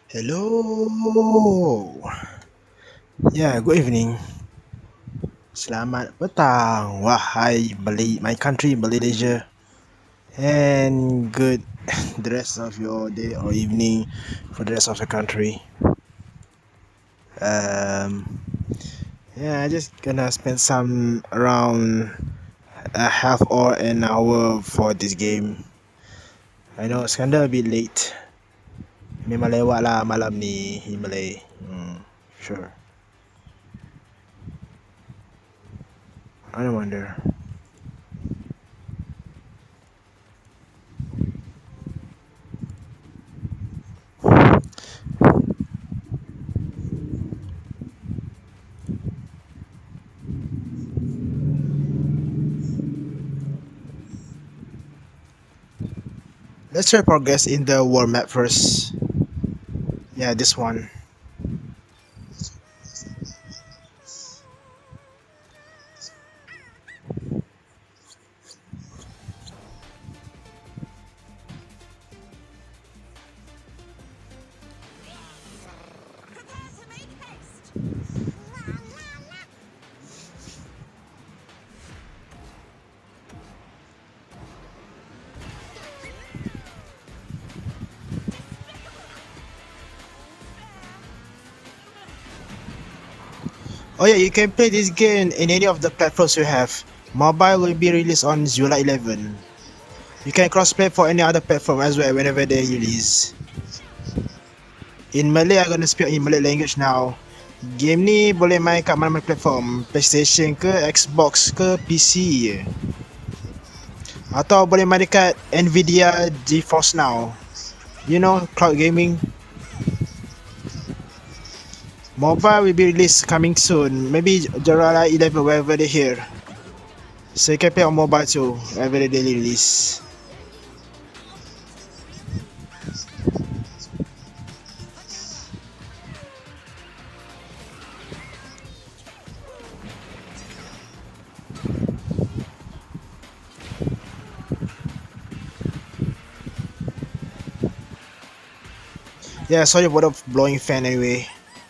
Hello. Yeah, good evening. Selamat petang. Wahai my country, Malaysia. And good the rest of your day or evening for the rest of the country. Um, yeah, I just gonna spend some around a half or an hour for this game. I know it's kinda a bit late. Memang lewat lah malam ni in Malay. Sure. I don't wonder. Let's try progress in the world map first. Yeah, this one. Oh yeah, you can play this game in any of the platforms you have. Mobile will be released on July 11. You can crossplay for any other platform as well whenever they release. In Malay, I'm gonna speak in Malay language now. Game ni boleh main kat mana-mana platform, PlayStation ke, Xbox ke, PC je. Atau boleh main dekat Nvidia GeForce Now. You know, cloud gaming. Mobile will be released coming soon. Maybe July 11 wherever they hear. So you can play on mobile too, wherever they release. Yeah, sorry about the blowing fan anyway.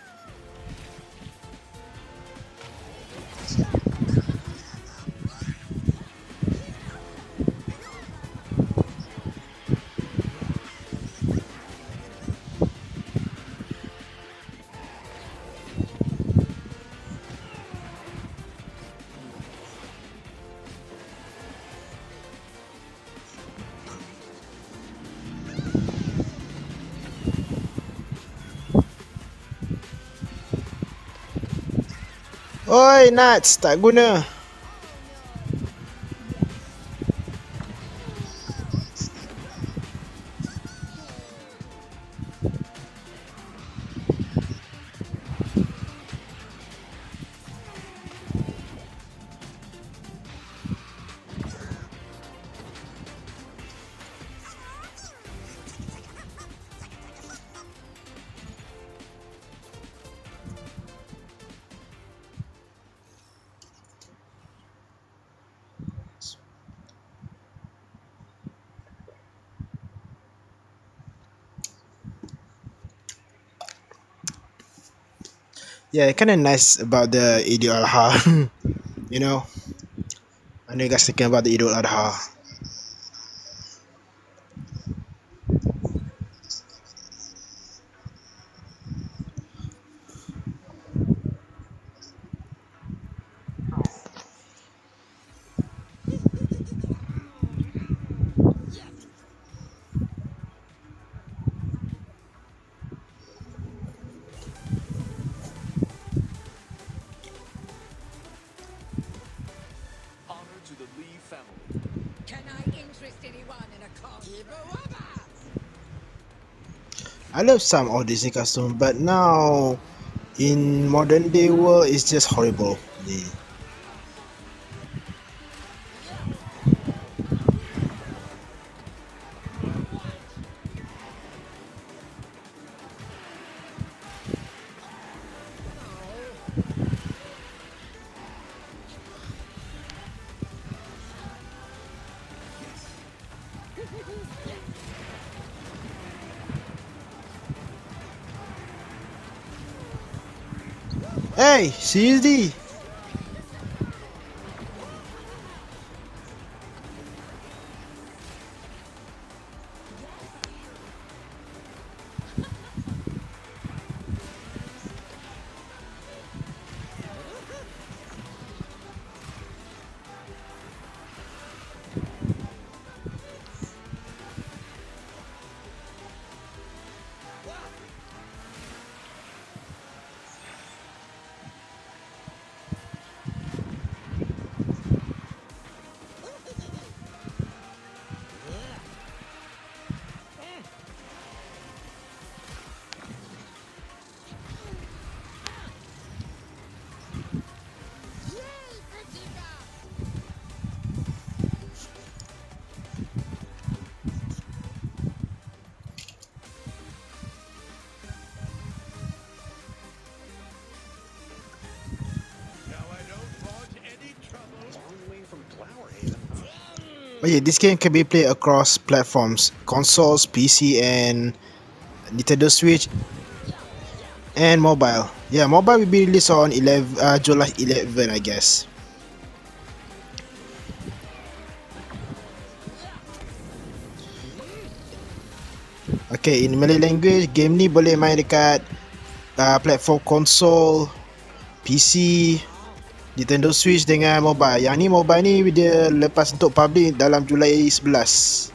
Oi, Nats, tak guna. Yeah, kind of nice about the Eid al-Adha. You know, I know you guys thinking about the Eid al-Adha. Honor to the Lee family. Can I interest anyone in a car? I love some of Disney costume, but now in modern day world, it's just horrible. Hey, seriously? Oh yeah, this game can be played across platforms, consoles, PC, and Nintendo Switch, and mobile. Yeah, mobile will be released on July 11, I guess. Okay, in Malay language, game ni boleh main dekat platform konsol, PC, Nintendo Switch dengan mobile. Yang ni mobile ni dia lepas untuk public dalam Julai 11.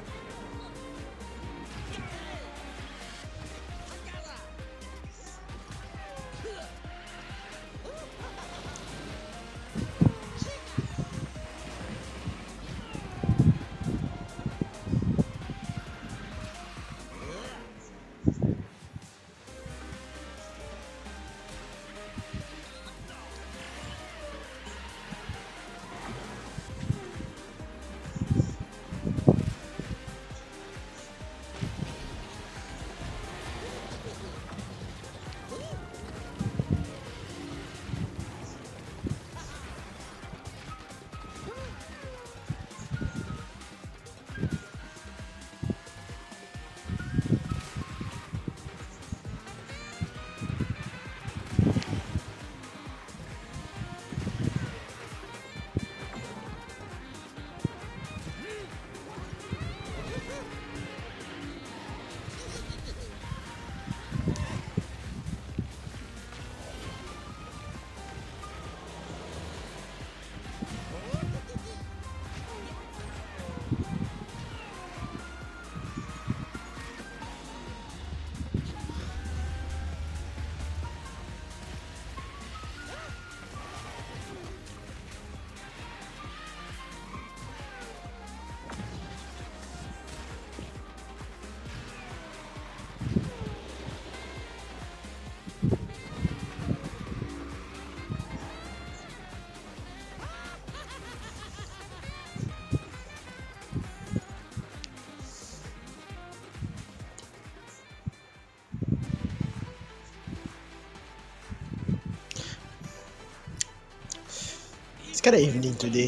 It's kind of evening today.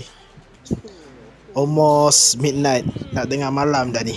Almost midnight. Nak tengah malam dah ni.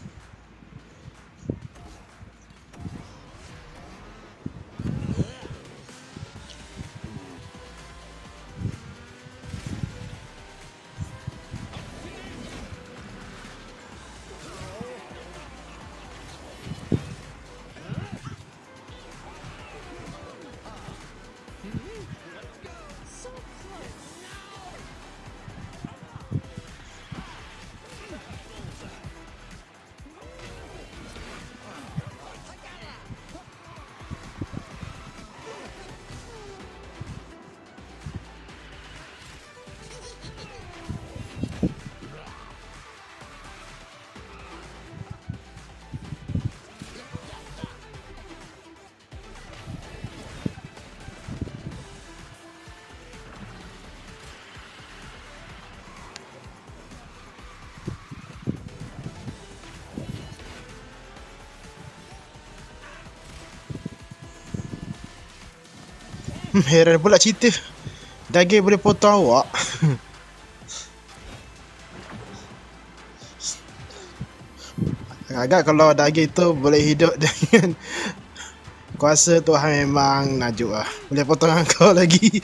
Heran pula cerita. Daging boleh potong awak. Agak kalau daging tu boleh hidup dengan Kuasa Tuhan memang najuk lah. Boleh potong kau lagi.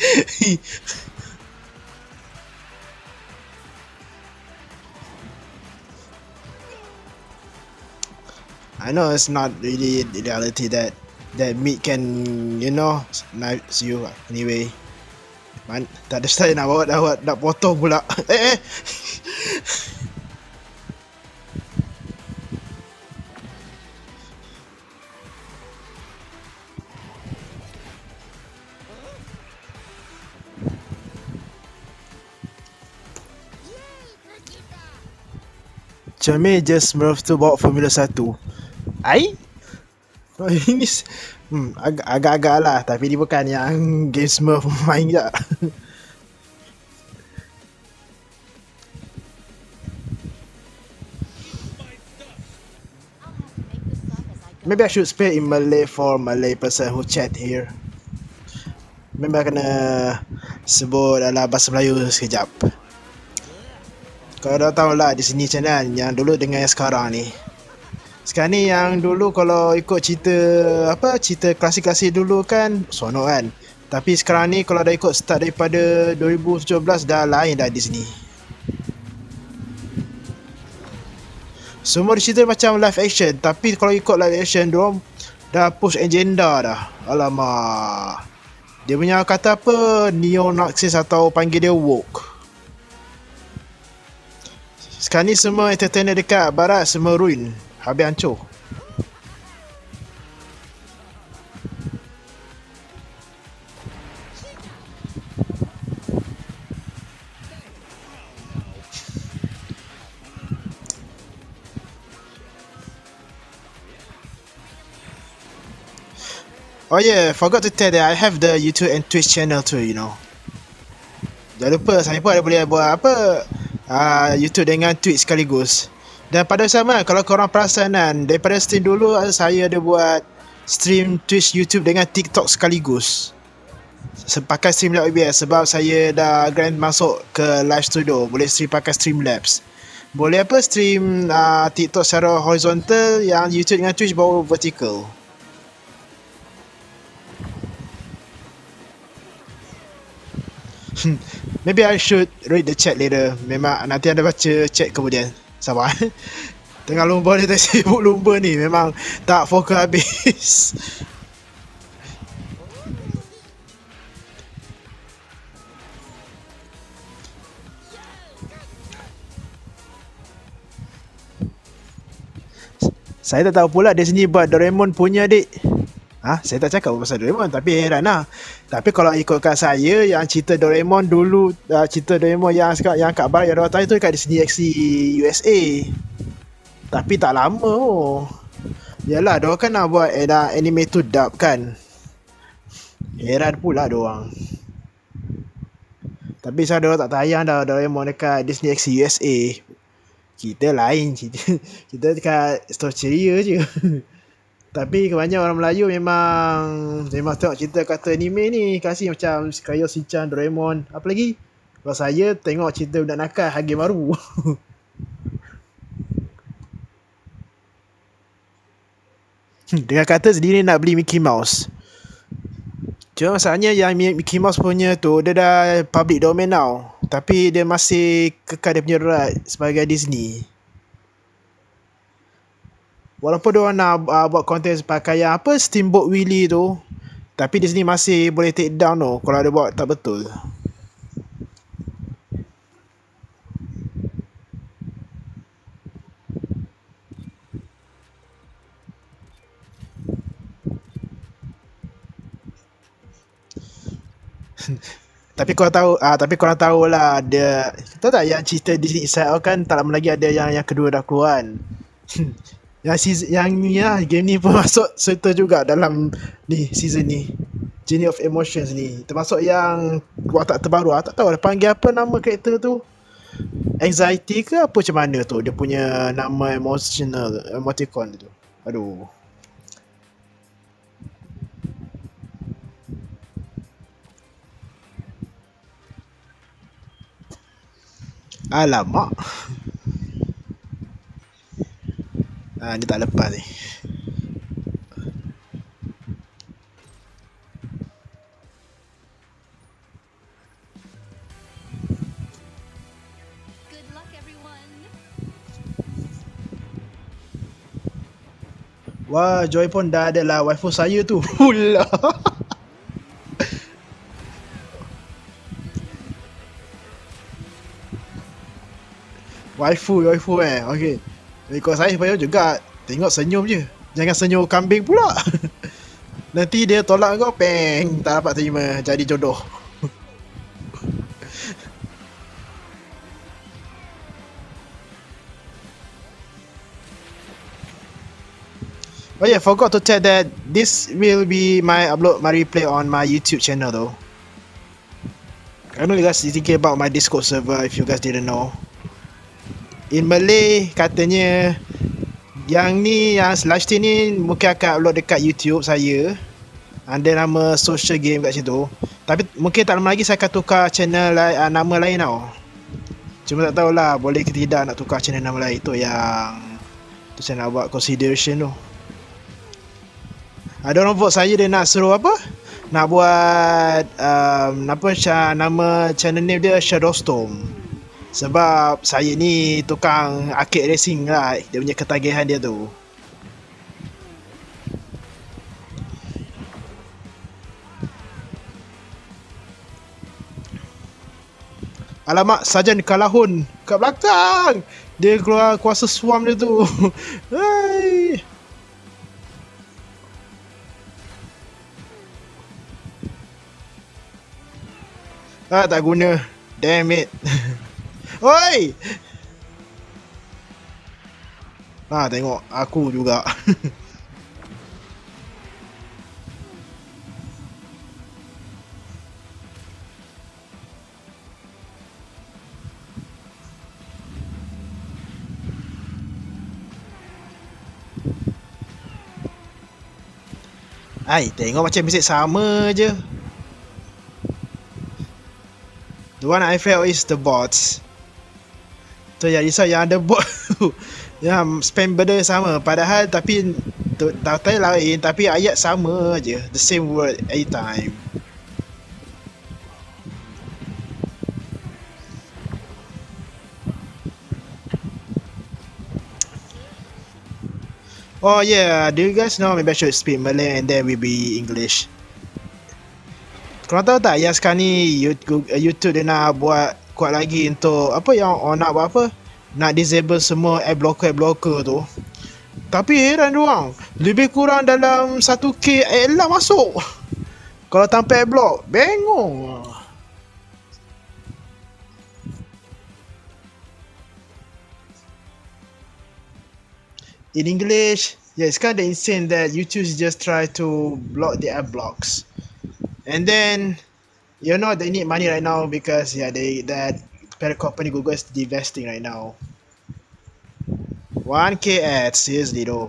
I know it's not really the reality that meat can, you know, knife you anyway. Man, tak ada saya nak bawa nak potong pula. Comel je Smurf tu bawa Formula 1. Ai? Oh, ini agak-agak lah. Tapi dia bukan yang game Smurf main je. Maybe I should speak in Malay for Malay person who chat here. Maybe I kena sebut dalam bahasa Melayu sekejap. Kau dah tahu lah di sini macam mana yang dulu dengan yang sekarang ni. Sekarang ni yang dulu kalau ikut cerita klasik-klasik dulu kan sonok kan. Tapi sekarang ni kalau dah ikut start daripada 2017 dah lain dah di sini. Semua cerita macam live action, tapi kalau ikut live action diorang dah push agenda dah. Alamak. Dia punya kata apa, neo-Nazis atau panggil dia woke. Sekarang ni semua entertainer dekat barat semua ruin. Habis hancur. Oh yeah, forgot to tell that I have the YouTube and Twitch channel too, you know. Jangan lupa saya pun ada boleh buat YouTube dengan Twitch sekaligus. Dan pada sama kalau korang perasan kan, daripada stream dulu saya ada buat stream Twitch, YouTube dengan TikTok sekaligus. Pakai Streamlabs OBS sebab saya dah grand masuk ke live studio, boleh stream pakai Streamlabs. Boleh stream TikTok secara horizontal, yang YouTube dengan Twitch baru vertical. Maybe I should read the chat later. Memang nanti anda baca chat kemudian. Sabar. Tengah lumba ni, tak sibuk lumba ni. Memang tak fokus habis. Saya tak tahu pula dia sini buat Doraemon punya dik. Saya tak cakap pasal Doraemon, tapi heran lah. Tapi kalau ikutkan saya, yang cerita Doraemon dulu, cerita Doraemon yang kat barat yang orang tahu tu kat Disney XD USA. Tapi tak lama Yalah, diorang kan nak buat anime tu dub kan. Heran pula diorang. Tapi saya diorang tak tayang dah Doraemon dekat Disney XD USA. Kita lain, kita dekat story ceria je. Tapi kebanyakan orang Melayu memang tengok cerita kata anime ni kasih macam Krayo, Shinchan, Doraemon, apa lagi? Kalau saya tengok cerita budak nakal Hage Maru. Dengan kata sendiri nak beli Mickey Mouse. Cuma masalahnya yang Mickey Mouse punya tu dia dah public domain now, tapi dia masih kekal dia punya right sebagai Disney. Walaupun diorang nak buat konten pakai yang Steamboat Willie tu, tapi di sini masih boleh take down tu kalau dia buat tak betul. Tapi korang tahu lah, dia tahu tak yang cerita Disney Inside Out kan tak lama lagi ada yang kedua dah keluar kan. Yang ni lah, game ni pun masuk serta juga dalam ni season ni, Journey of Emotions ni, termasuk yang watak terbaru. Tak tahu dia panggil apa nama karakter tu, Anxiety ke apa macam mana tu dia punya nama emoticon tu. Aduh. Alamak. Dia tak lepas ni. Wah, Joy pun dah ada lah waifu saya tu. Pula. waifu okay. Ikut saya supaya juga tengok senyum je. Jangan senyum kambing pula. Nanti dia tolak kau, peng, tak dapat terima jadi jodoh. Oh yeah, forgot to tell that this will be my replay on my YouTube channel though. I know you guys thinking about my Discord server if you guys didn't know. In Malay katanya yang live stream ni mungkin akan upload dekat YouTube saya. Ada nama social game kat situ. Tapi mungkin tak lama lagi saya akan tukar channel nama lain tau. Cuma tak tahulah boleh ke tidak nak tukar channel nama lain tu yang saya nak buat consideration tu. Ada orang vote saya dia nak suruh apa? Nak buat nama channel name dia Speedstorm. Sebab saya ni tukang arcade racing lah. Dia punya ketagihan dia tu. Alamak, Sarjan Kalahun kat belakang. Dia keluar kuasa swarm dia tu. Hai. Tak guna. Damn it. Oi. Tengok aku juga. Tengok macam mesej sama je. The one I felt is the bots. So yang risau yang ada bot yang spam benda sama. Padahal tapi data lain tapi ayat sama je. The same word every time. Oh yeah, do you guys know maybe I should speak Malay and then we be English. Korang tahu tak yang sekarang ni YouTube dia nak buat kuat lagi untuk apa yang nak buat apa? Nak disable semua ad blocker tu. Tapi heran doang, lebih kurang dalam 1k ad lah masuk. Kalau tanpa ad block, bengong. In English, yeah, it's kind of insane that YouTube just try to block the ad blocks. And then, you know, they need money right now because that parent company Google is divesting right now. 1k ads, seriously though.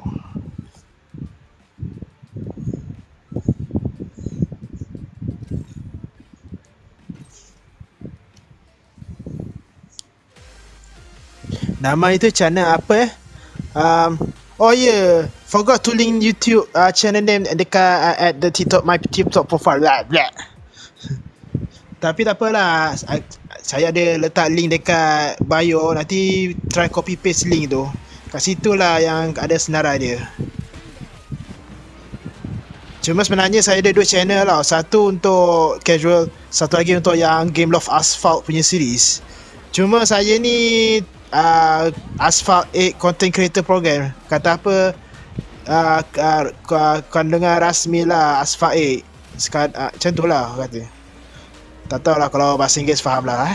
Nama itu channel apa oh yeah, forgot to link YouTube channel name dekat at the TikTok, my TikTok profile blah, blah. Tapi tak apalah, saya ada letak link dekat bio, nanti try copy paste link tu. Kat situ lah yang ada senarai dia. Cuma sebenarnya saya ada dua channel lah, satu untuk casual, satu lagi untuk yang Gameloft Asphalt punya series. Cuma saya ni Asphalt 8 Content Creator Program. Kata apa kandungan rasmi lah Asphalt 8 macam tu lah kata. Tak tahu lah kalau bahasa Inggeris faham lah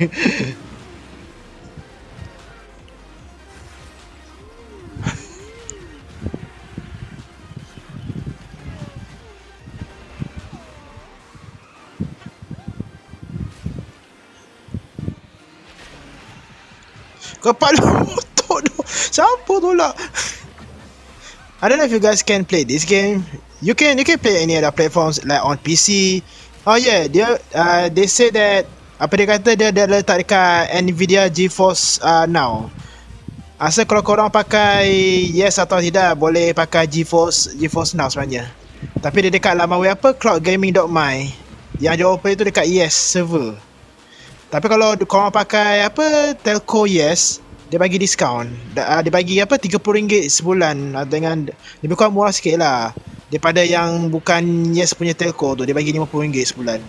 Kepala motor tu siapa tolak. I don't know if you guys can play this game. You can play any other platforms like on PC. Oh yeah, they say that apa dia kata dia letak dekat Nvidia GeForce Now. Asal kalau korang pakai yes atau tidak boleh pakai GeForce Now sebenarnya. Tapi dia dekat laman web apa cloudgaming.my. Yang jawapan itu dekat yes server. Tapi kalau korang pakai apa telco yes, Dia bagi diskaun. Dia bagi apa, RM30 sebulan, dengan lebih kurang murah sikit lah daripada yang bukan Yes punya telco tu. Dia bagi RM50 sebulan.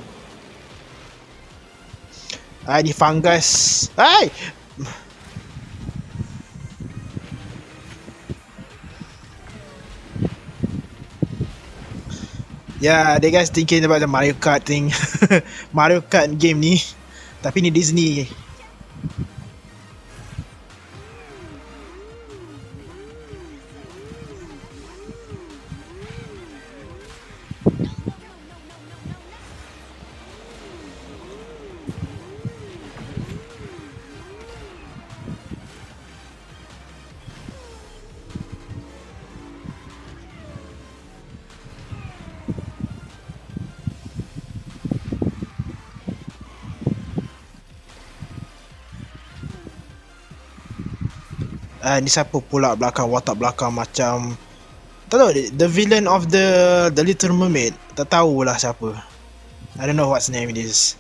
Ni fungus. Hai! Yeah, they guys thinking about the Mario Kart thing. Mario Kart game ni. Tapi ni Disney. Ni siapa pula belakang, watak belakang macam, tak tahu, the villain of the Little Mermaid. Tak tahulah siapa. I don't know what's name it is.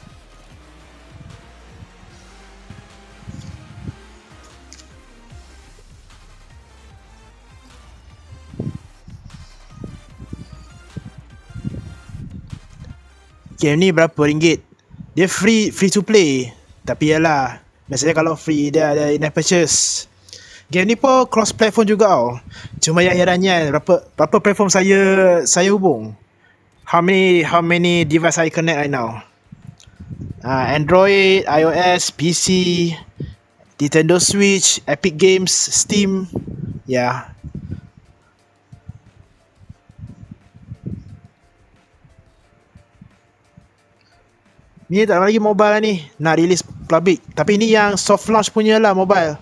Game ni berapa ringgit? Dia free to play. Tapi yalah, biasanya kalau free dia ada in-app purchase. Game ni pun cross platform juga tau. Cuma yang herannya, berapa platform saya hubung? How many device I connect right now? Android, iOS, PC, Nintendo Switch, Epic Games, Steam. Ya. Ni tak lagi mobile ni, nak release public. Tapi ni yang soft launch punya lah mobile.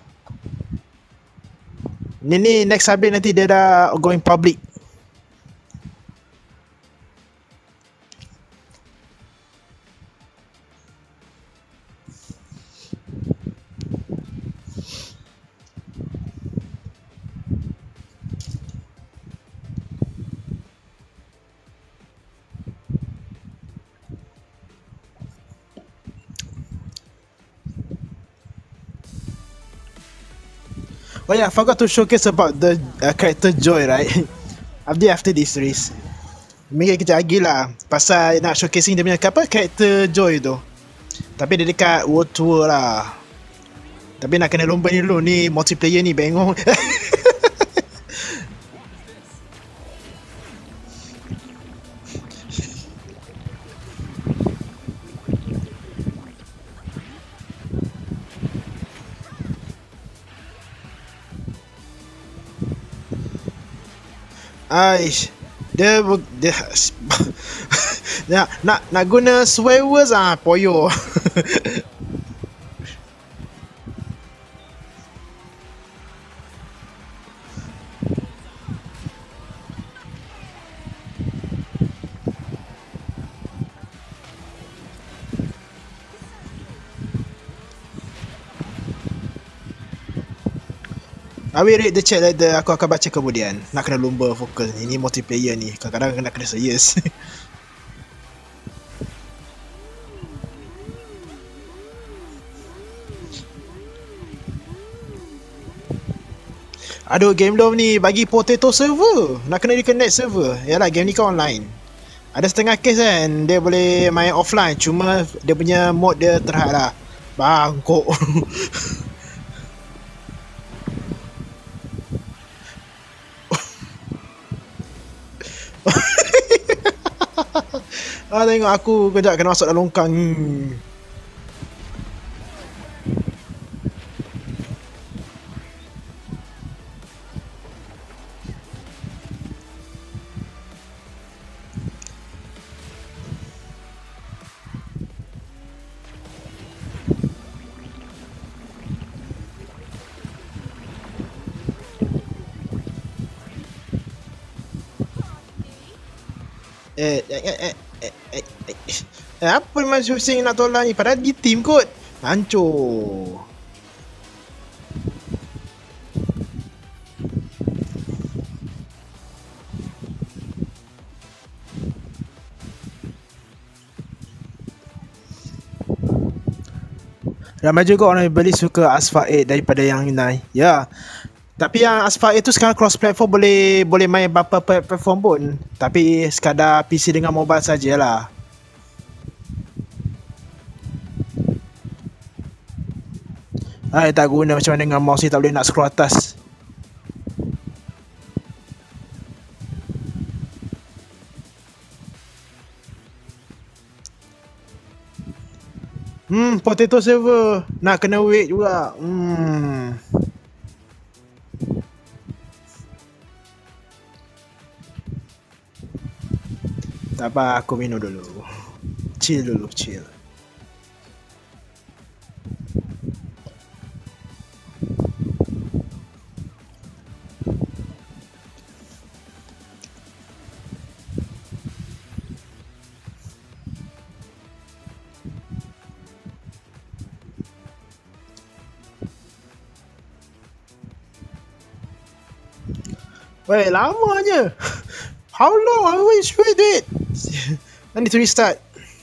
Ni next update nanti dia dah going public. Oh yeah, I forgot to showcase about the character Joy, right? After this series. Mungkin kejap lagi lah, pasal nak showcasing dia punya apa, character Joy tu. Tapi dia dekat World Tour lah. Tapi nak kena lomba ni dulu, ni multiplayer ni bengong. Aish, dia nak guna swear words poyo. I will read the chat later, aku akan baca kemudian. Nak kena lumba fokus ni, multiplayer ni. Kadang-kadang nak kena serius. Aduh, Gameloft ni bagi potato server. Nak kena reconnect server. Yalah, game ni kan online. Ada setengah case kan, dia boleh main offline. Cuma dia punya mode dia terhad lah. Bangkok. Tengok aku kejap kena masuk dalam longkang. Apa masih pusing nak tolak ni? Padahal di team kot. Hancur. Ramai juga orang yang beli suka Asphalt 8 daripada yang 9. Ya. Tapi yang Asphalt 8 tu sekarang cross platform, boleh main beberapa platform pun. Tapi sekadar PC dengan mobile sajalah. Tak guna macam mana dengan mouse ni, tak boleh nak scroll atas. Potato server. Nak kena wait juga. Tak apa, aku minum dulu. Chill dulu, chill. Wait, lamanya. How long? I always wait it. I need to restart.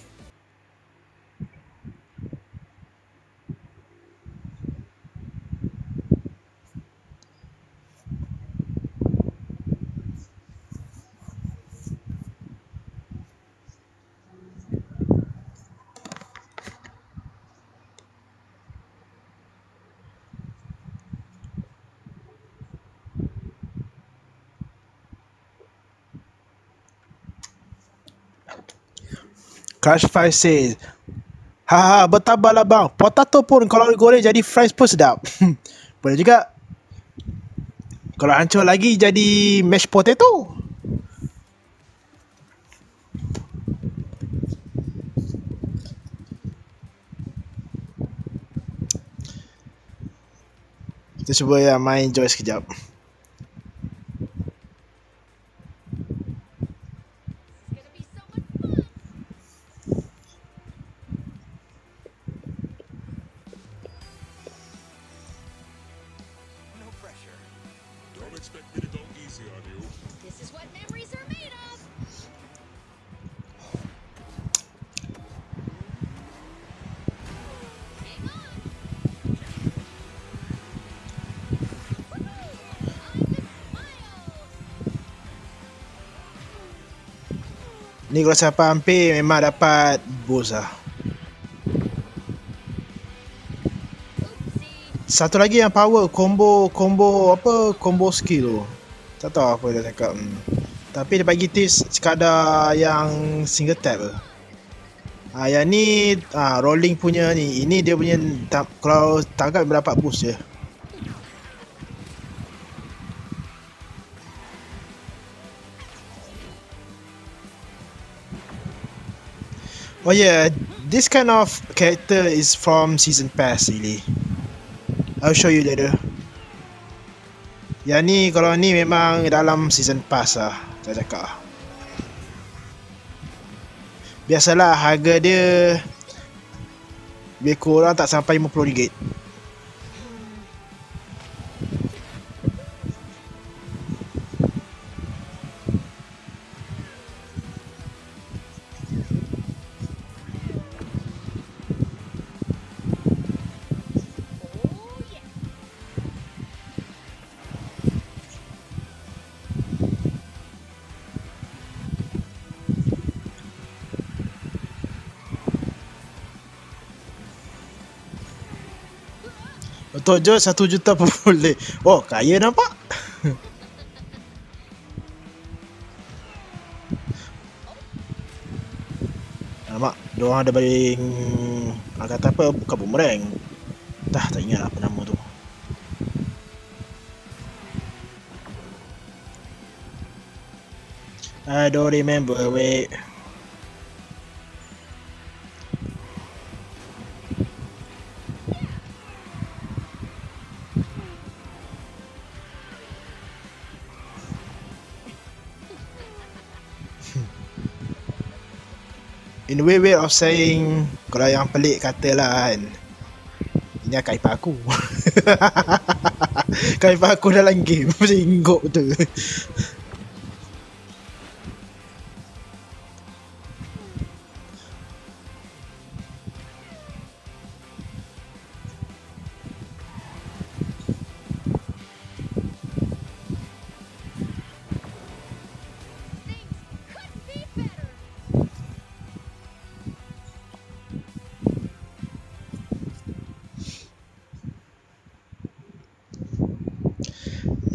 Crash 5 says, haha, bertabahlah bang. Potato pun kalau goreng jadi fries pun sedap. Boleh juga. Kalau hancur lagi jadi mashed potato. Kita cuba ya main Joy sekejap. Ni kalau siapa hampir memang dapat boost lah. Satu lagi yang power, combo apa, combo skill tu. Tak tahu apa dia cakap. Tapi dia bagi tips sekadar yang single tap ke. Yang ni rolling punya ni. Ini dia punya kalau tangkap dapat boost je. Oh yeah, this kind of character is from season pass really. I'll show you later. Yang ni kalau ni memang dalam season pass lah, saya cakap. Biasalah harga dia lebih kurang tak sampai RM50. Untuk je 1 juta pun boleh. Oh, kaya nampak. Nampak, diorang ada baling kata apa, bukan boomerang. Tak ingat apa nama tu. I don't remember, wait. In way of saying, kalau yang pelik katalah kan, ini kaipah aku. Kaipah aku dalam game singgok tu.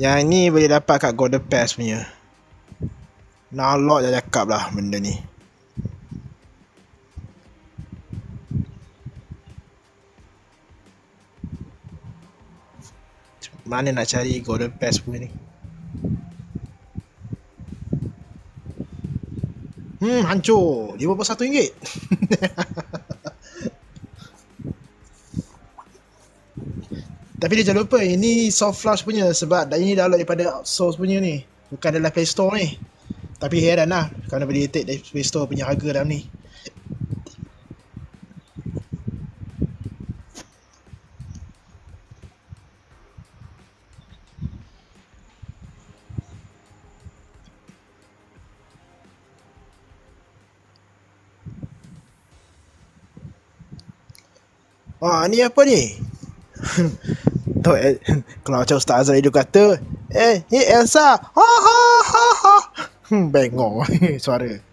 Yang ni boleh dapat kat Golden Pass punya. Download dah cakap lah benda ni. Mana nak cari Golden Pass punya ni? Hancur RM51. Tapi dia jangan lupa, ini soft launch punya sebab ini download daripada outsource punya ni. Bukan dalam Play Store ni. Tapi heran lah kerana boleh take dari Play Store punya harga dalam ni. Wah, ni apa ni? Tuh, kalau macam Ustaz Azrael dia kata, ni Elsa. Ha ha ha ha. Bengong suara.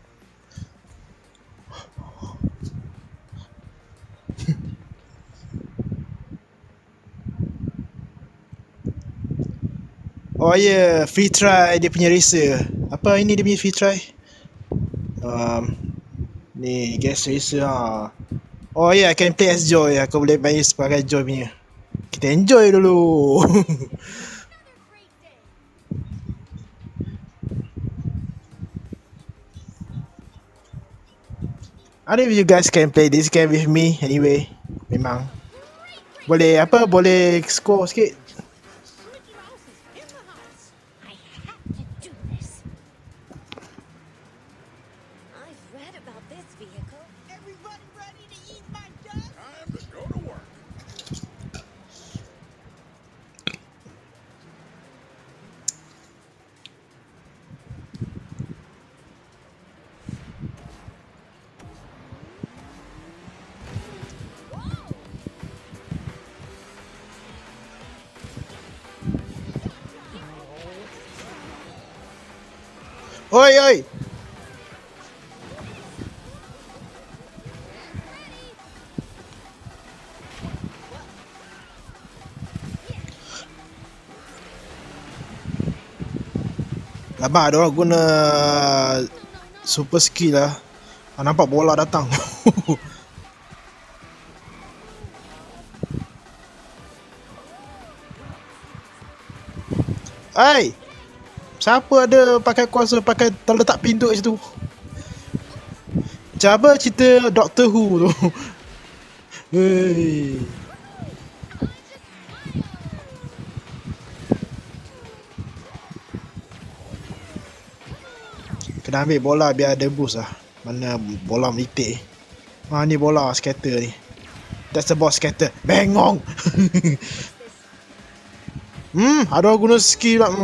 Oh ya, yeah, free try dia punya racer. Apa ini dia punya free try? Ni gas racer ha. Oh ya, yeah, I can play as Joy. Aku boleh main sebagai Joy punya. Kita enjoy dulu. I don't know if you guys can play this game with me anyway. Memang boleh apa, boleh score sikit. Oi oi. Lama ada orang guna super skill lah. Nampak bola datang. Hai. Siapa ada pakai kuasa pakai terletak pintu kat situ? Macam cerita Doctor Who tu? Hei. Kena ambil bola biar ada boost lah. Mana bola melitik. Ni bola scatter ni. That's the boss scatter. Bengong. Ada orang guna skill lah.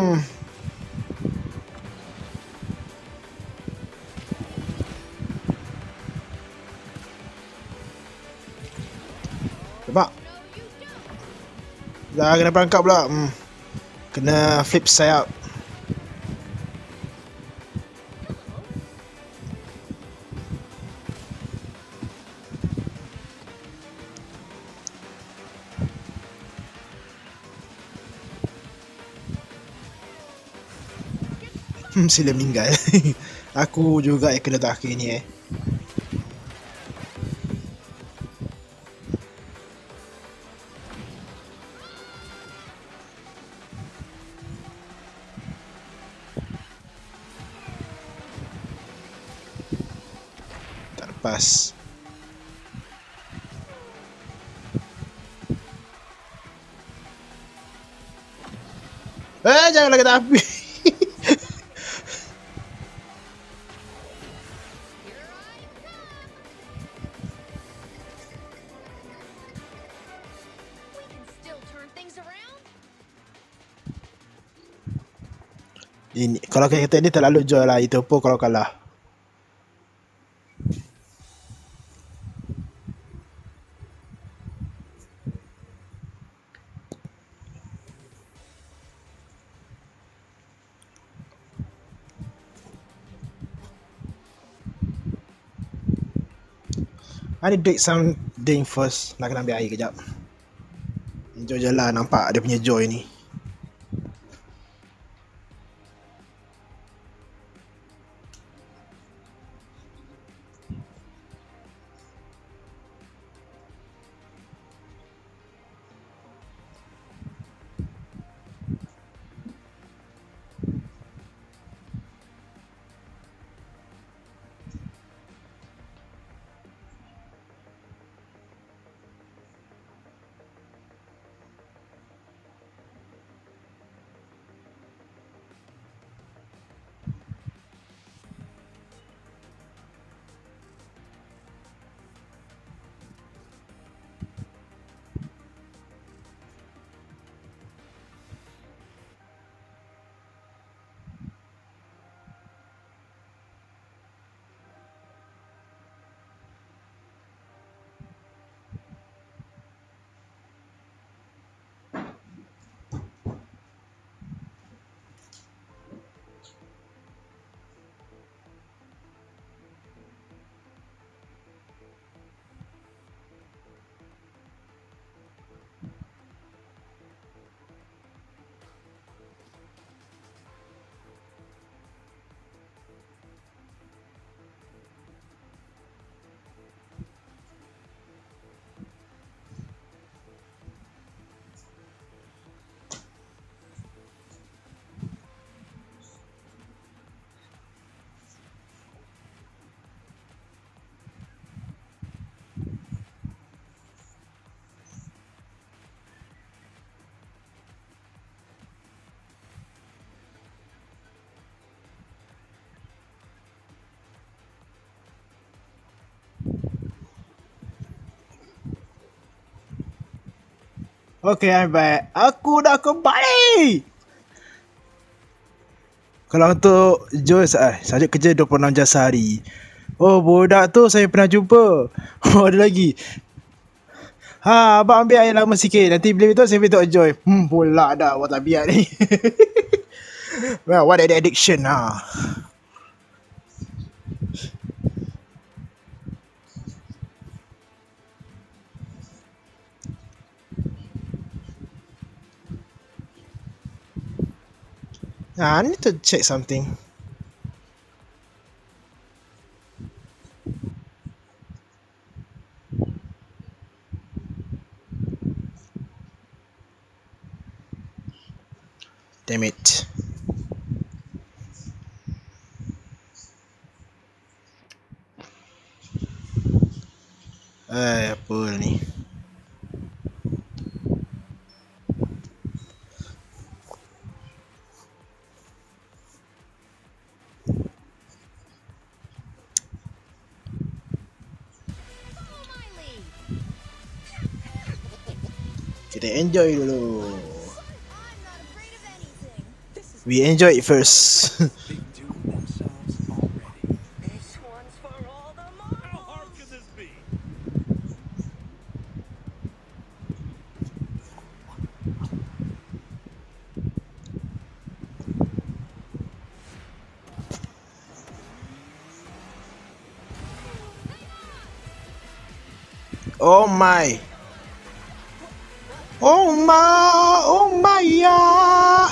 Nampak? Dah kena perangkap pula. Kena flip sayap. Sila meninggal. Aku juga yang kena terakhir ni Tak lepas. Janganlah kata api. Ini kalau kata ni terlalu joy lah. Itu pun kalau kalah. I need to drink something first. Nak kena ambil air kejap. Enjoy je lah nampak dia punya joy ni. Okay, I'm back. Aku dah kembali. Kalau untuk Joyce, saya kerja 26 jam sehari. Oh, budak tu saya pernah jumpa. Oh, ada lagi. Abang ambil air lama sikit. Nanti bila itu saya minta Joy. Pula dah. Awak tak biar ni. Well, what an addiction, I need to check something. Damn it. Apa ni? Follow my lead. Kita enjoy dulu. I'm not afraid of anything. This is We enjoy it first. they doing themselves already. This one's for all the How hard marbles. could this be? Oh my. Oh my. Oh my ya.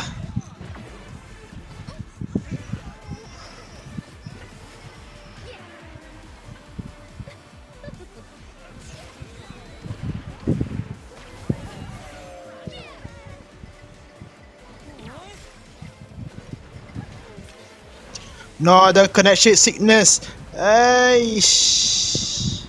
No, the connection sickness. Aish.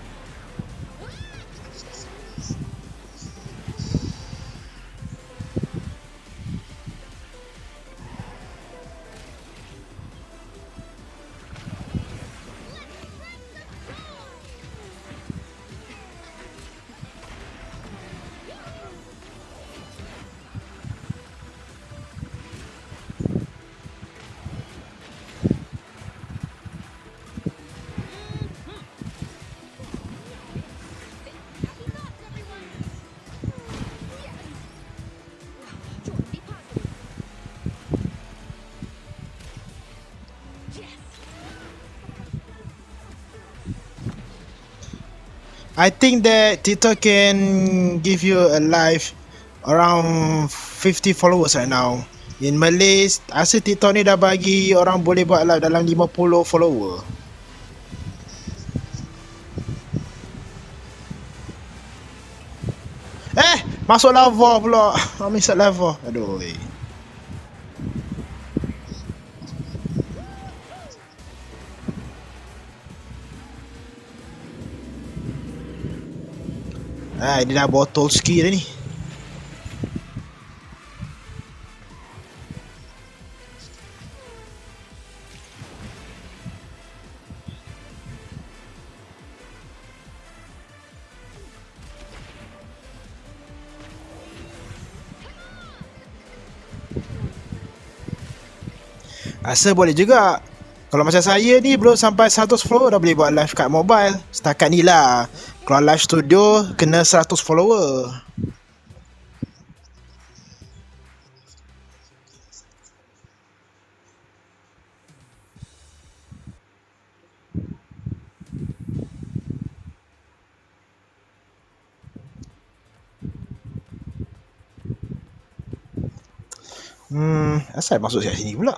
I think that TikTok can give you a live around 50 followers right now. In Malay, rasa TikTok ni dah bagi orang boleh buat live dalam 50 follower. Masuk lava pula. Misal lava. Aduh. Ini dah botol ski dah ni. Rasa boleh juga. Kalau macam saya ni belum sampai 100 follower dah boleh buat live kat mobile. Setakat ni lah. Kalau live studio kena 100 follower. Asal masuk sini pula?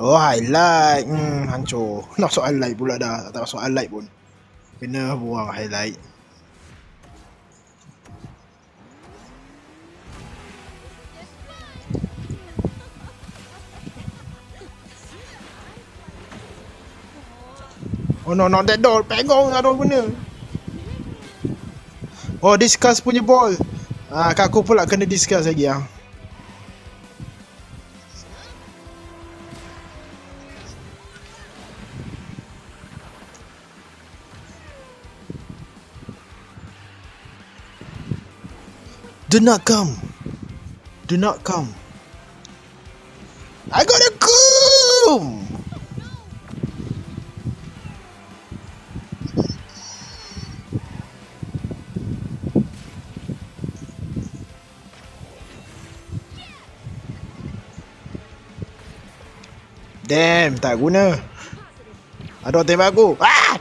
Oh, highlight. Hancur. Nak masuk highlight pula dah. Tak masuk highlight pun. Kena buang highlight. Oh no, not that door. Pegong lah door guna. Oh, discuss punya ball. Kat aku pula kena discuss lagi ah. Do not come. Do not come. I gotta come. Damn, tak guna. Ada orang tembak aku. Ah!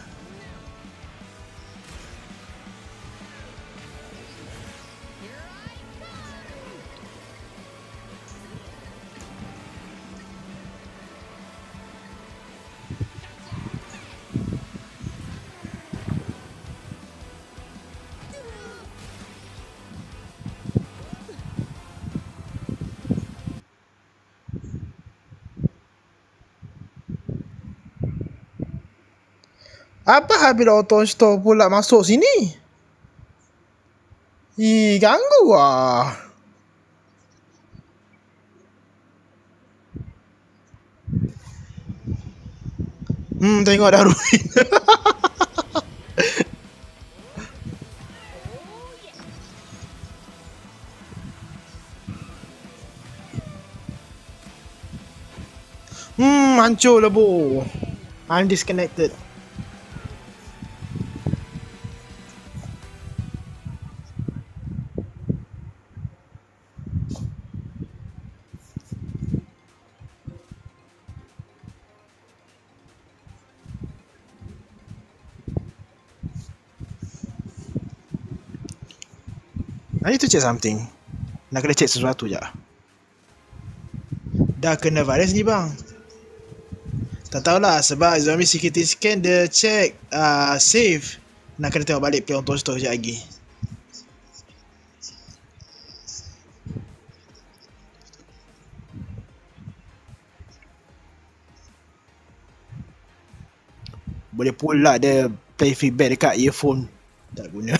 Apa hal bila auto store pula masuk sini? Ih, ganggu ah. Tengok dah ruin. Hancur lah bu. I'm disconnected. I need to check something. Nak kena check sesuatu je. Dah kena virus ni bang. Tak tahulah sebab zombie security scan dia check save. Nak kena tengok balik play auto store sekejap lagi. Boleh pula dia play feedback dekat earphone. Tak guna.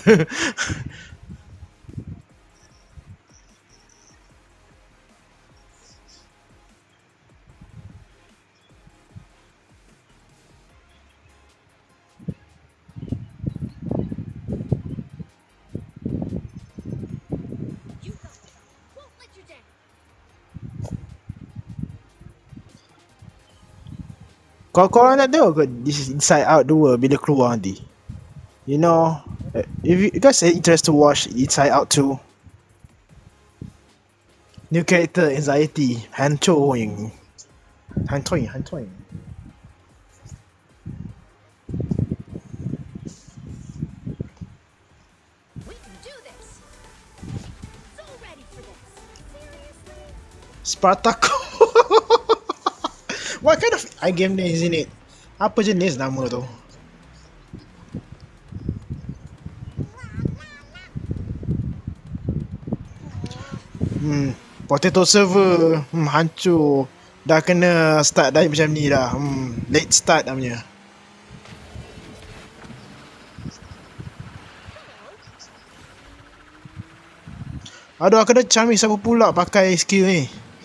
Korang nak tengok ke Inside Out 2 bila keluar nanti? You know, if you guys are interested to watch Inside Out 2, new character anxiety, hancuing. We can do this. So ready for this. Seriously? Spartaco. What kind of game name is in it? Apa jenis nama tu? Potato server hancur. Dah kena start dari macam ni dah. Late start namanya. Aduh, kena cari siapa pula pakai skill ni.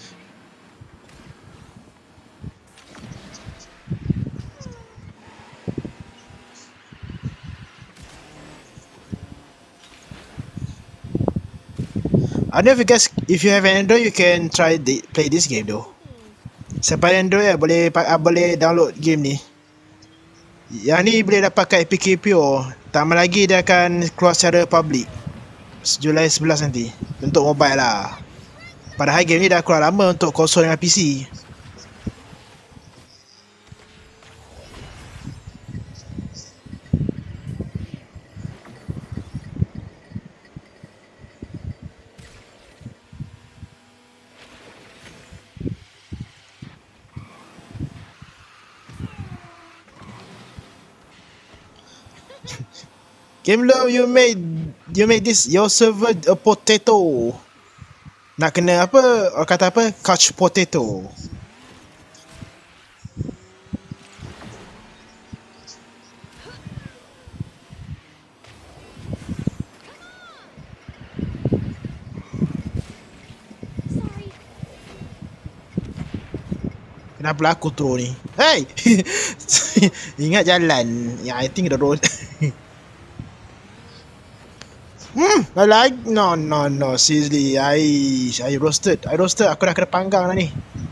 I don't know if you have an Android, you can try play this game though. Siapa Android boleh download game ni. Yang ni boleh dapat kat PKPO. Tambah lagi dia akan keluar secara public Julai 11 nanti. Untuk mobile lah. Padahal game ni dah keluar lama untuk konsol dengan PC. Gameloft, you made this your server a potato. Nak kena apa? Orang kata apa? Couch potato. Sorry. Kenapa lah aku throw ni? Hey! Ingat jalan. Yeah, I think the road. I like no. Seriously, I roasted. Aku dah kena panggang lah ni.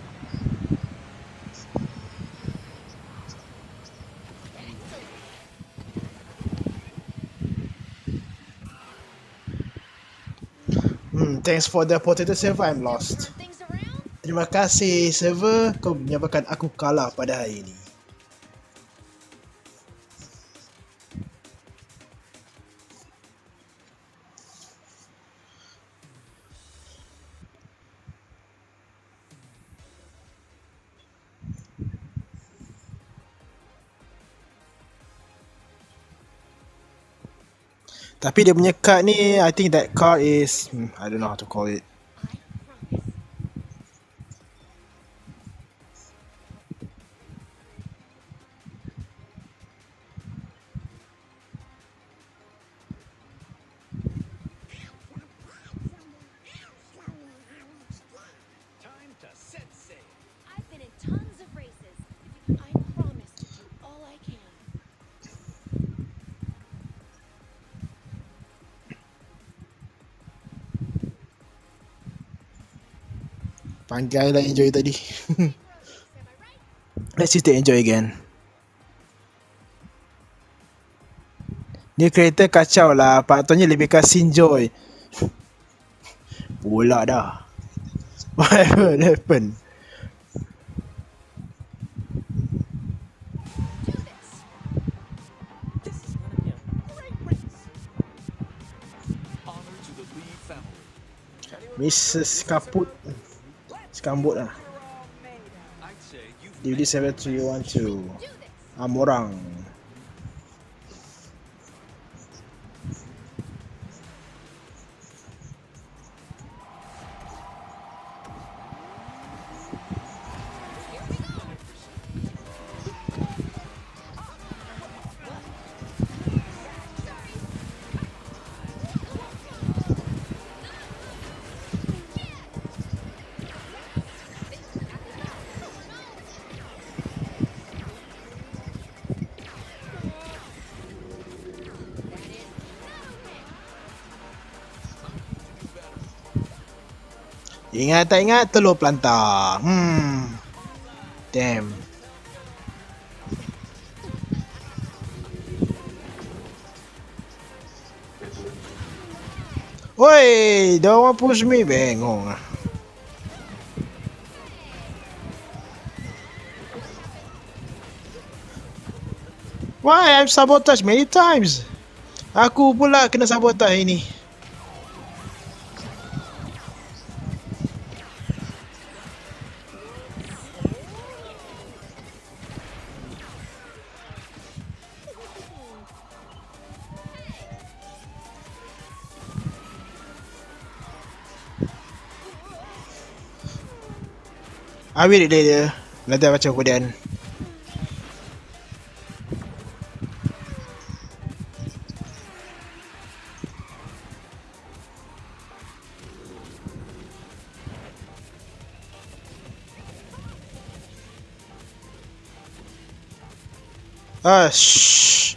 Thanks for the potato server. I'm lost. Turn things around? Terima kasih server, kau menyebabkan aku kalah pada hari ini. Tapi dia punya card ni, I think that card is, I don't know how to call it. Time to set sail. I've been in tons of races. I promise to do all I can. Pandai lah enjoy tadi. Am I right? Let's see to enjoy again. Ni kereta kacau lah. Patutnya lebih kasih enjoy. Bola dah. What happened? Do this. This is gonna be a great race. Honor to the Lee family. Mrs. Kaput. Sekambut lah. I'd say you've Do this ever to you want to. Do this. Orang. Ingat tak ingat telur pelantar. Damn. Oi, don't want push me, bengong. Why I'm sabotaged many times? Aku pula kena sabotage ini. Awet dia. Nanti baca kemudian. Shh.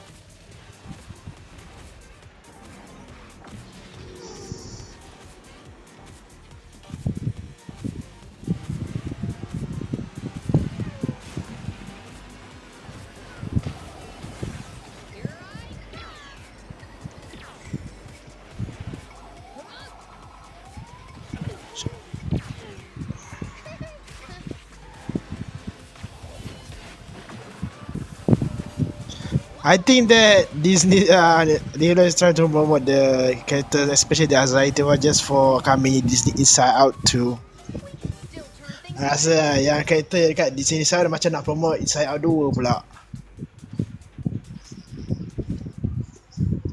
I think that Disney is trying to promote the characters, especially the anxiety one, just for coming Disney Inside Out too. Still turn things Rasa yang karakter dekat Disney Inside Out macam nak promote Inside Out 2 pula.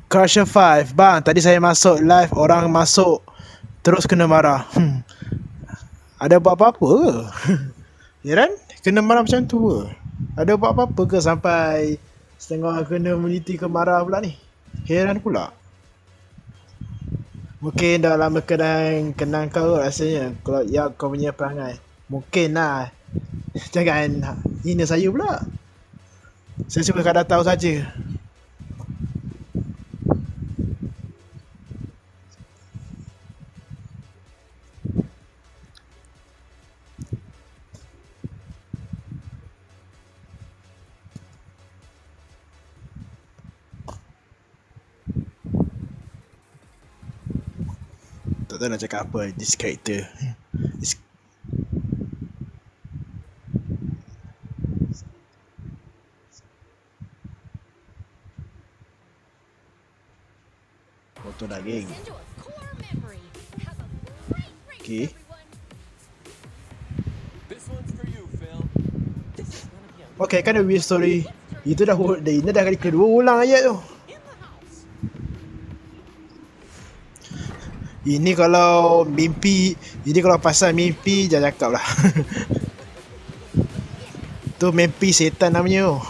Crusher 5. Bang, tadi saya masuk live, orang masuk terus kena marah. Ada buat apa-apa ke? Heran? Kena marah macam tu ke? Ada buat apa-apa ke sampai setengah kena meniti ke marah pula ni? Heran pula. Mungkin dah lama kenal kau rasanya. Kalau ya kau punya perangai. Mungkin lah. Jangan hina saya pula. Saya suka kadang tahu saja. Tak tahu nak cakap apa this character. Foto daging. Into a core memory. Have a great break, Okay. everyone. This one's for you, Phil. This is gonna be a Okay, kan weird story. Itu dah ini dah kali kedua ulang ayat tu. In the house. Ini kalau mimpi, ini kalau pasal mimpi jangan cakap lah. Tu mimpi setan namanya tu.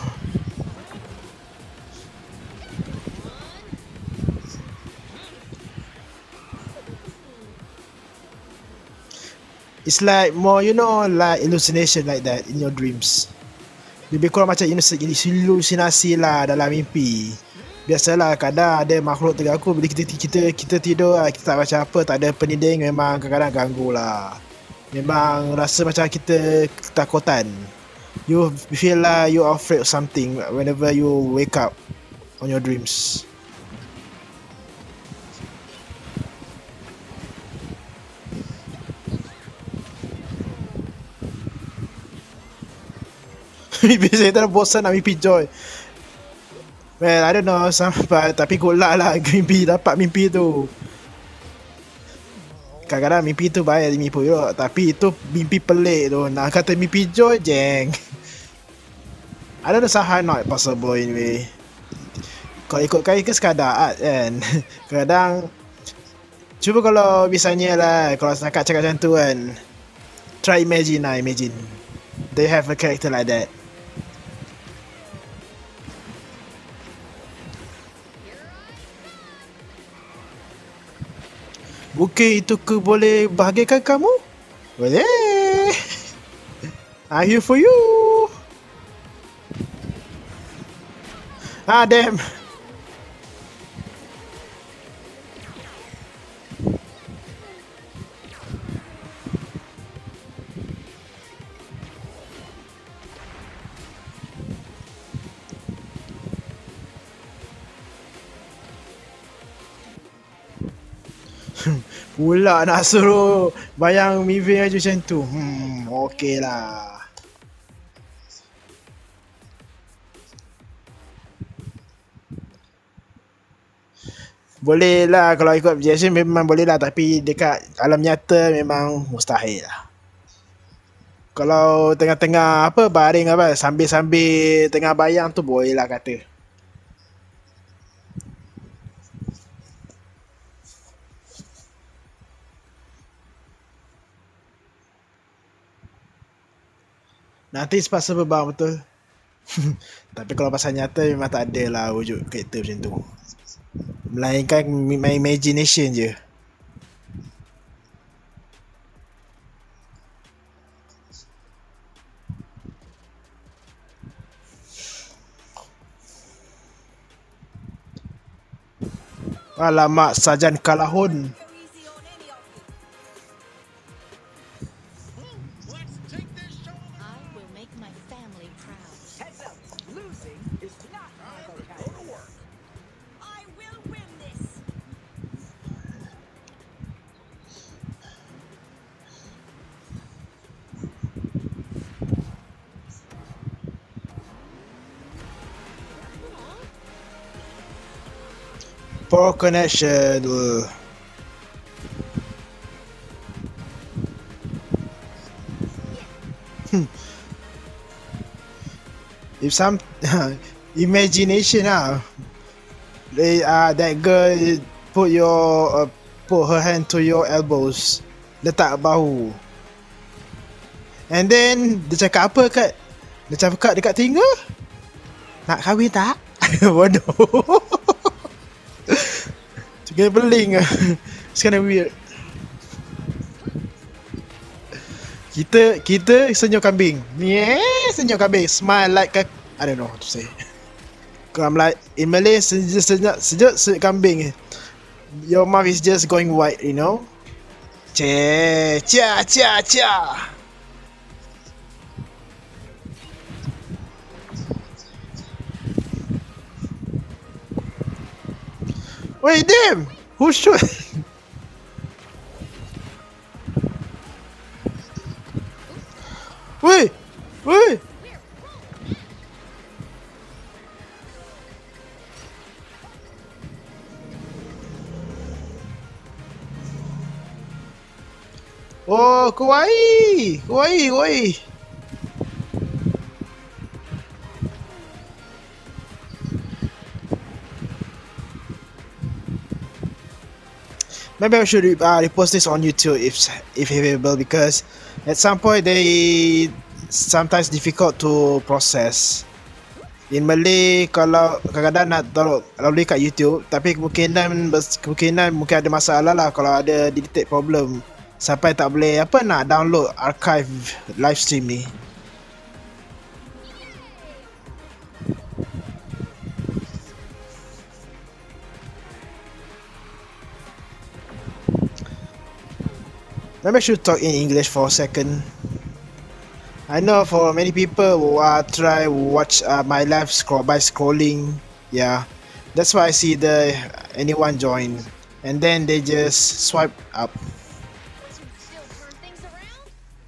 It's like more, you know, like hallucination like that in your dreams. Lebih kurang macam halusinasi lah dalam mimpi. Biasalah kadang ada makhluk terganggu bila kita tidur lah, kita tak baca apa, tak ada peniding, memang kadang-kadang ganggu lah. Memang rasa macam kita ketakutan. You feel like you afraid of something whenever you wake up on your dreams. Mimpi saya tak bosan nak mimpi Joy. Well, I don't know, sampai tapi good luck lah mimpi dapat mimpi tu. Kadang-kadang mimpi tu baik mimpi pun, tapi itu mimpi pelik tu. Nak kata mimpi Joy, jeng. I don't know somehow not possible anyway. Kalau ikutkan ke sekadar art kan. Kadang cuba kalau misalnya lah, kalau nak cakap macam tu kan, try imagine lah, imagine they have a character like that. Bukit itu ke boleh bahagikan kamu? Boleh. I'm here for you. Ah, damn. Pula nak suruh bayang movie aja macam tu. Okey lah. Boleh lah kalau ikut projection memang boleh lah, tapi dekat alam nyata memang mustahil lah. Kalau tengah-tengah apa baring apa sambil-sambil tengah bayang tu boleh lah kata. Nanti sepaksa berbang betul. Tapi kalau pasal nyata memang tak ada lah wujud karakter macam tu. Melainkan my imagination je. Alamak, Sajan Kalahun. I will make my family proud. Heads up, losing is not my vocabulary. I will win this. Poor connection. If some imagination lah. That girl put her hand to your elbows, letak bahu, and then dia cakap apa kat? Dia cakap dekat telinga, nak kahwin tak? Bodoh. Kena beling. It's kind of weird. Kita senyum kambing. Yeah, senyum kambing. Smile like a, I don't know what to say. I'm like in Malay, senyum kambing. Your mouth is just going white, you know. Cha. Wait, damn! Who shoot? Wait! Oh, kawaii! Maybe I should repost this on YouTube if available, because at some point they sometimes difficult to process. In Malay, kalau kadang-kadang nak lalu kat YouTube, tapi kemungkinan mungkin ada masalah lah kalau ada detect problem sampai tak boleh nak download archive live stream ni. Maybe I should talk in English for a second. I know for many people who try watch my live by scrolling, yeah, that's why I see anyone join, and then they just swipe up. Still turn things around?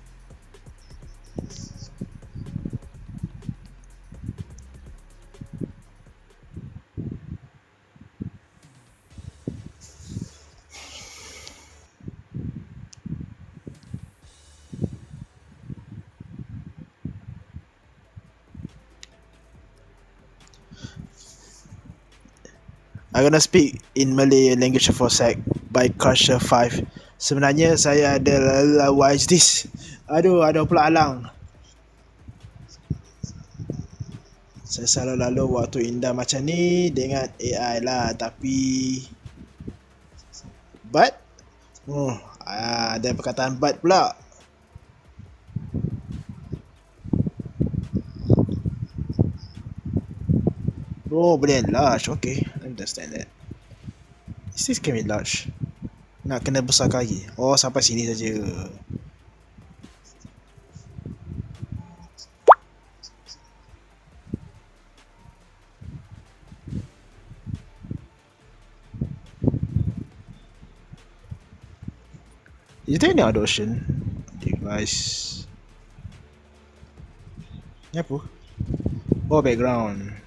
I'm gonna speak in Malay language for a sec by Crusher 5. Sebenarnya saya ada what is this? Aduh, ada pula alang. Saya selalu lalu waktu indah macam ni dengan AI lah, tapi but ada perkataan but pula. Oh, boleh enlarge. Okay, I understand that. Is this can be enlarge? Nak kena besarkan lagi. Oh, sampai sini saja. Is there any other option? Device. Ni apa? Oh, background.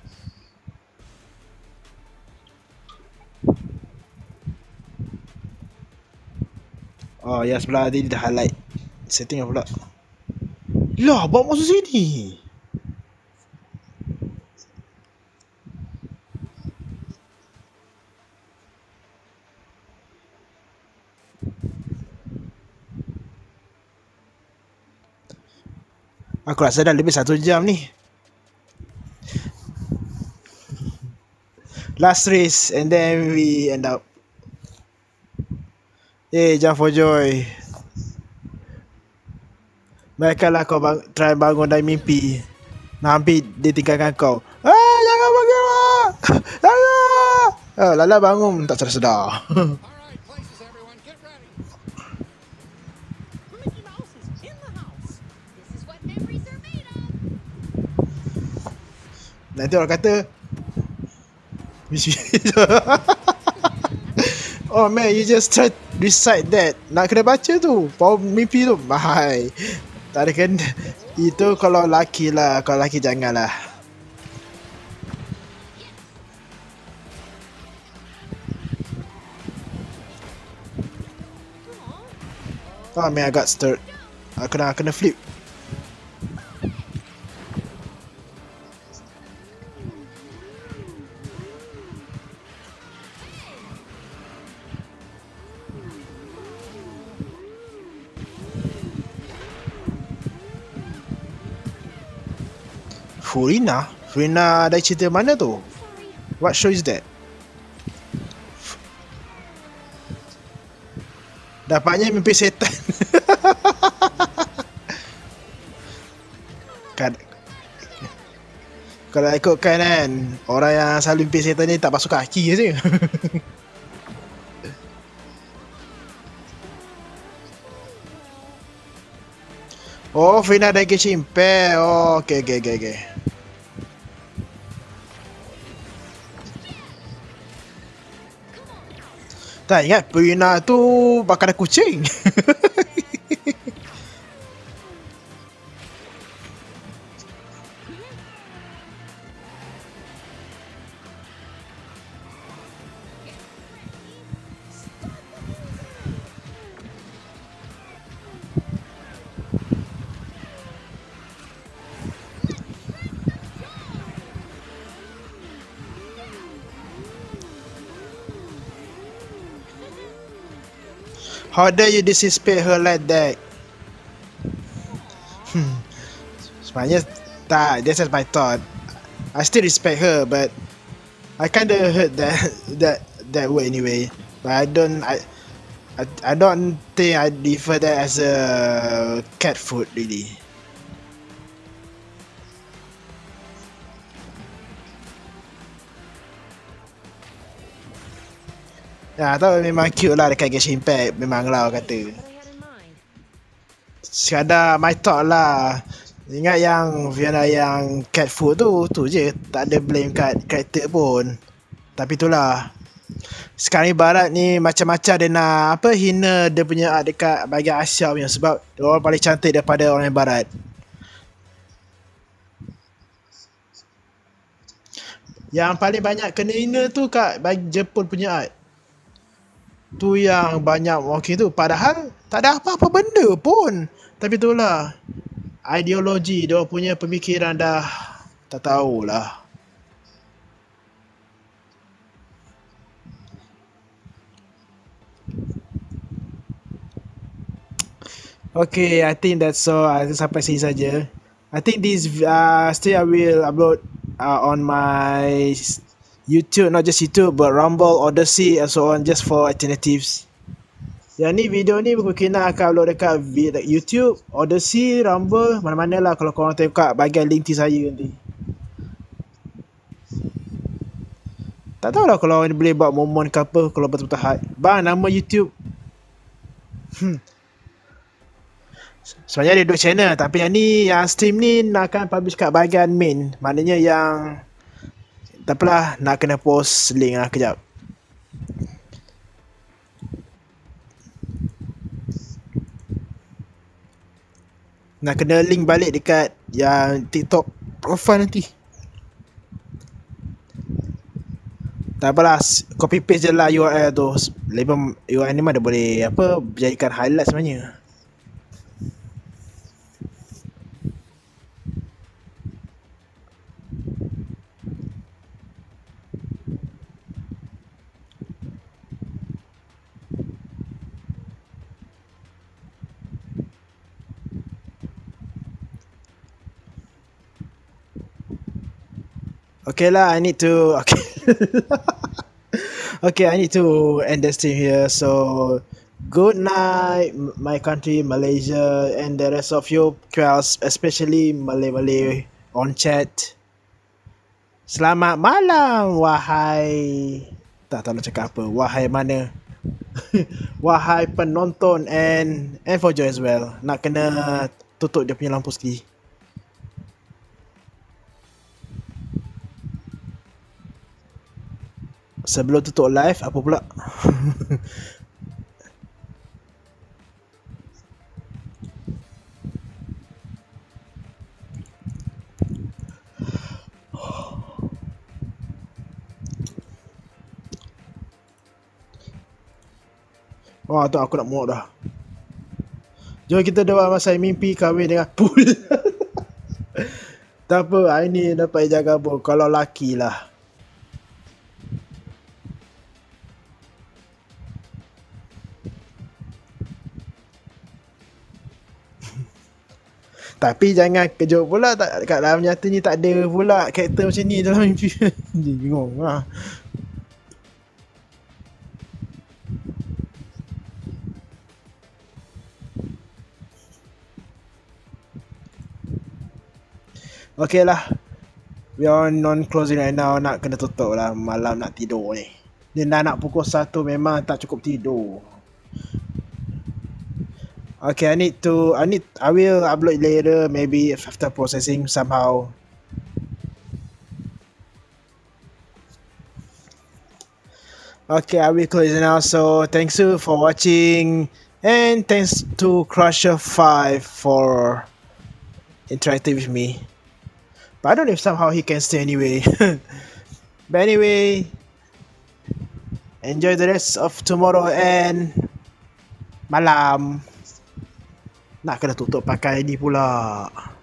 Oh ya, sebelah tadi dah highlight. Setting pula. Lah, bawa masuk sini. Aku rasa dah lebih 1 jam ni. Last race and then we end up. Jump for joy. Baiklah kau try bangun dari mimpi. Hampir dia tinggalkan kau. Jangan bangun lah. Jangan. Lala bangun tak sedar. Mickey Mouse is in the house. This is what memories are made of. Nanti orang kata oh man, you just try recite that. Nak kena baca tu. Power mimpi tu bahai. Tak ada kena. Itu kalau laki lah. Kalau laki janganlah. Oh man, I got stirred. Aku kena flip. Furina? Furina dari cerita mana tu? Sorry. What show is that? Dapatnya mimpi setan. Kan, kalau ikutkan kan, orang yang selalu mimpi setan ni tak basuh kaki je. Oh, Furina dari Genshin Impact. Oh, okay. Tak ingat Furina tu bakar kucing. How dare you disrespect her like that? Sebenarnya tak, that's just my thought. I still respect her, but I kinda heard that word anyway. But I don't think I defer that as a cat food really. Ya, tahu memang cute lah dekat Genshin Impact. Memang lah orang kata. What I had in mind. Sekadar my thought lah. Ingat yang Fiona yang cat food tu je. Tak ada blame kat karakter pun. Tapi itulah. Sekarang ni barat ni macam-macam dia nak apa hina dia punya art dekat bahagian Asia punya. Sebab dia orang paling cantik daripada orang yang barat. Yang paling banyak kena hina tu kat bagi Jepun punya art. Tu yang banyak walking tu. Padahal tak ada apa-apa benda pun. Tapi itulah. Ideologi dia punya pemikiran dah tak tahulah. Okay, I think that's all. Sampai sini saja. I think this still I will upload on my YouTube, not just YouTube, but Rumble, Odyssey and so on, just for alternatives. Yang ni video ni mungkin akan upload dekat YouTube, Odyssey, Rumble, mana-mana lah kalau korang tengok kat bahagian link saya nanti. Tak tahulah kalau boleh buat momen ke apa kalau betul-betul hard. Bang, nama YouTube. Sebenarnya ada 2 channel, tapi yang ni, yang stream ni nak akan publish kat bahagian main. Maknanya yang tak apalah, nak kena post link lah kejap. Nak kena link balik dekat yang TikTok profile nanti. Tak apalah, copy paste je lah URL tu. Label URL ni mah dah boleh apa jadikan highlight sebenarnya. Okay lah, I need to okay, I need to end the stream here. So good night my country Malaysia and the rest of you crowds, especially Malay on chat. Selamat malam wahai, tak tahu nak cakap apa, wahai mana. Wahai penonton and for Joy as well. Nak kena tutup dia punya lampu sekali. Sebelum tutup live, apa pula? Wah, tu aku nak muak dah. Jom kita buat masa mimpi kahwin dengan pool. Tak apa, hari ni dapat jaga apa. Kalau laki lah. Tapi jangan kejut pula, tak kat dalam nyata ni tak ada pula karakter macam ni dalam mimpi. Bingung lah. Okay lah, we are non closing right now. Nak kena tutup lah, malam nak tidur ni. Ni dah nak pukul 1 memang tak cukup tidur. Okay, I will upload later, maybe after processing somehow. Okay, I will close it now. So thanks you for watching, and thanks to Crusher5 for interacting with me. But I don't know if somehow he can stay anyway. But anyway, enjoy the rest of tomorrow and malam. Nak kena tutup pakai ni pula.